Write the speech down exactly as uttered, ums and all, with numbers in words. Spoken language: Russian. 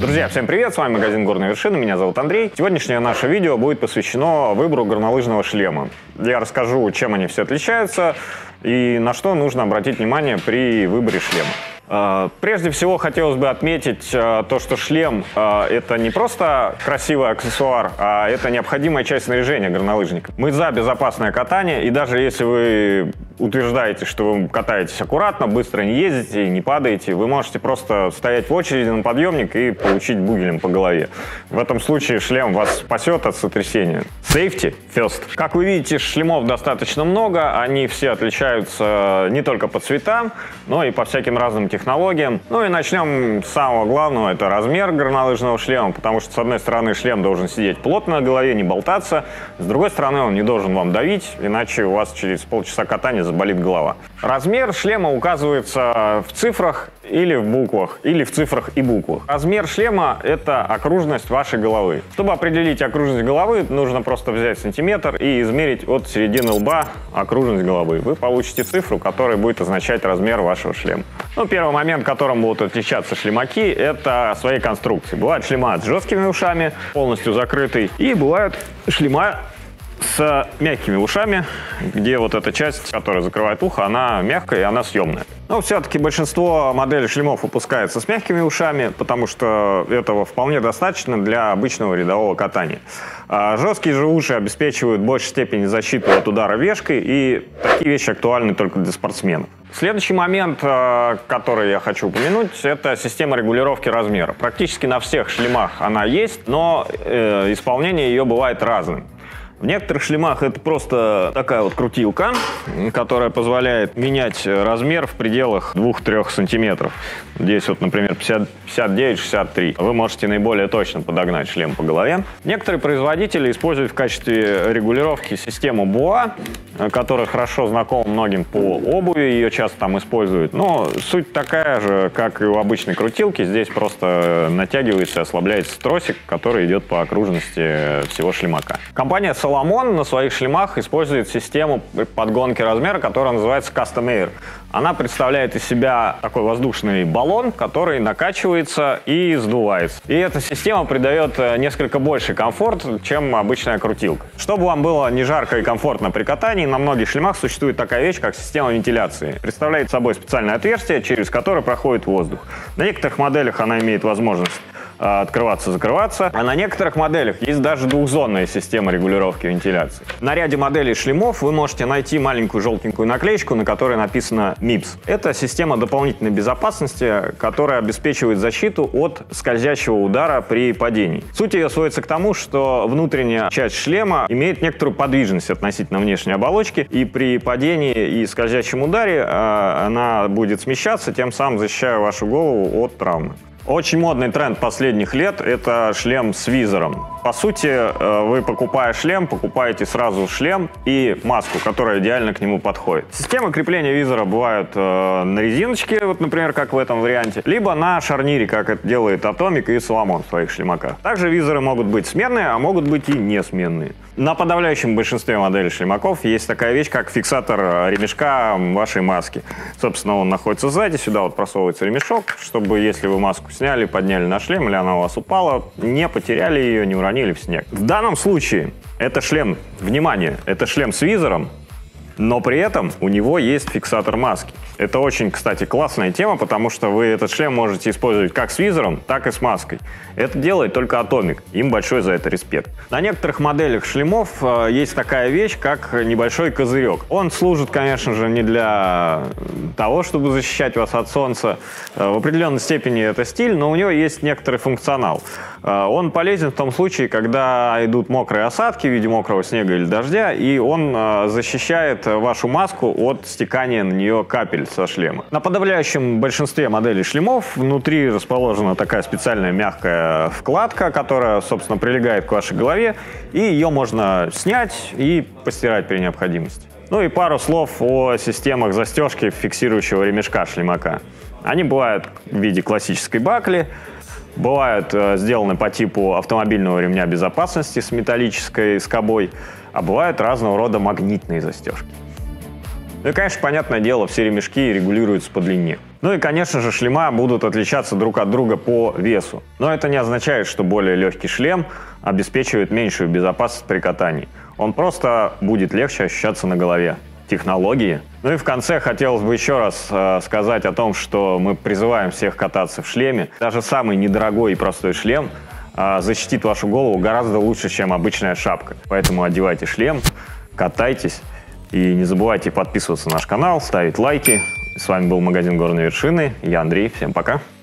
Друзья, всем привет! С вами магазин «Горные вершины», меня зовут Андрей. Сегодняшнее наше видео будет посвящено выбору горнолыжного шлема. Я расскажу, чем они все отличаются и на что нужно обратить внимание при выборе шлема. Прежде всего, хотелось бы отметить то, что шлем – это не просто красивый аксессуар, а это необходимая часть снаряжения горнолыжника. Мы за безопасное катание, и даже если вы утверждаете, что вы катаетесь аккуратно, быстро не ездите, не падаете, вы можете просто стоять в очереди на подъемник и получить бугелем по голове. В этом случае шлем вас спасет от сотрясения. Safety first. Как вы видите, шлемов достаточно много, они все отличаются не только по цветам, но и по всяким разным технологиям. технологиям. Ну и начнем с самого главного, это размер горнолыжного шлема, потому что с одной стороны шлем должен сидеть плотно на голове, не болтаться, с другой стороны он не должен вам давить, иначе у вас через полчаса катания заболит голова. Размер шлема указывается в цифрах или в буквах, или в цифрах и буквах. Размер шлема – это окружность вашей головы. Чтобы определить окружность головы, нужно просто взять сантиметр и измерить от середины лба окружность головы. Вы получите цифру, которая будет означать размер вашего шлема. Ну, первый момент, которым будут отличаться шлемаки, это своей конструкции. Бывают шлема с жесткими ушами, полностью закрытый, и бывают шлема с мягкими ушами, где вот эта часть, которая закрывает ухо, она мягкая и она съемная. Но все-таки большинство моделей шлемов выпускается с мягкими ушами, потому что этого вполне достаточно для обычного рядового катания. А жесткие же уши обеспечивают в большей степени защиту от удара вешкой, и такие вещи актуальны только для спортсменов. Следующий момент, который я хочу упомянуть, это система регулировки размера. Практически на всех шлемах она есть, но э, исполнение ее бывает разным. В некоторых шлемах это просто такая вот крутилка, которая позволяет менять размер в пределах двух-трёх сантиметров. Здесь вот, например, пятьдесят девять шестьдесят три. Вы можете наиболее точно подогнать шлем по голове. Некоторые производители используют в качестве регулировки систему Боа, которая хорошо знакома многим по обуви, ее часто там используют. Но суть такая же, как и у обычной крутилки. Здесь просто натягивается и ослабляется тросик, который идет по окружности всего шлемака. Компания Salomon на своих шлемах использует систему подгонки размера, которая называется Custom Air. Она представляет из себя такой воздушный баллон, который накачивается и сдувается. И эта система придает несколько больший комфорт, чем обычная крутилка. Чтобы вам было не жарко и комфортно при катании, на многих шлемах существует такая вещь, как система вентиляции. Представляет собой специальное отверстие, через которое проходит воздух. На некоторых моделях она имеет возможность открываться-закрываться, а на некоторых моделях есть даже двухзонная система регулировки вентиляции. На ряде моделей шлемов вы можете найти маленькую желтенькую наклеечку, на которой написано мипс. Это система дополнительной безопасности, которая обеспечивает защиту от скользящего удара при падении. Суть ее сводится к тому, что внутренняя часть шлема имеет некоторую подвижность относительно внешней оболочки, и при падении и скользящем ударе э, она будет смещаться, тем самым защищая вашу голову от травмы. Очень модный тренд последних лет – это шлем с визором. По сути, вы, покупая шлем, покупаете сразу шлем и маску, которая идеально к нему подходит. Системы крепления визора бывают э, на резиночке, вот, например, как в этом варианте, либо на шарнире, как это делает Atomic и Salomon в своих шлемаках. Также визоры могут быть сменные, а могут быть и несменные. На подавляющем большинстве моделей шлемаков есть такая вещь, как фиксатор ремешка вашей маски. Собственно, он находится сзади, сюда вот просовывается ремешок, чтобы, если вы маску сняли, подняли на шлем, или она у вас упала, не потеряли ее, не уронили в снег. В данном случае это шлем, внимание, это шлем с визором, но при этом у него есть фиксатор маски. Это очень, кстати, классная тема, потому что вы этот шлем можете использовать как с визором, так и с маской. Это делает только Atomic. Им большой за это респект. На некоторых моделях шлемов э, есть такая вещь, как небольшой козырек. Он служит, конечно же, не для того, чтобы защищать вас от солнца. Э, в определенной степени это стиль, но у него есть некоторый функционал. Э, он полезен в том случае, когда идут мокрые осадки в виде мокрого снега или дождя, и он э, защищает вашу маску от стекания на нее капель со шлема. На подавляющем большинстве моделей шлемов внутри расположена такая специальная мягкая вкладка, которая, собственно, прилегает к вашей голове, и ее можно снять и постирать при необходимости. Ну и пару слов о системах застежки фиксирующего ремешка шлемака. Они бывают в виде классической бакли, бывают э, сделаны по типу автомобильного ремня безопасности с металлической скобой, а бывают разного рода магнитные застежки. Ну и, конечно, понятное дело, все ремешки регулируются по длине. Ну и, конечно же, шлема будут отличаться друг от друга по весу. Но это не означает, что более легкий шлем обеспечивает меньшую безопасность при катании. Он просто будет легче ощущаться на голове. Технологии. Ну и в конце хотелось бы еще раз э, сказать о том, что мы призываем всех кататься в шлеме. Даже самый недорогой и простой шлем э, защитит вашу голову гораздо лучше, чем обычная шапка. Поэтому одевайте шлем, катайтесь и не забывайте подписываться на наш канал, ставить лайки. С вами был магазин Горные Вершины. Я Андрей. Всем пока.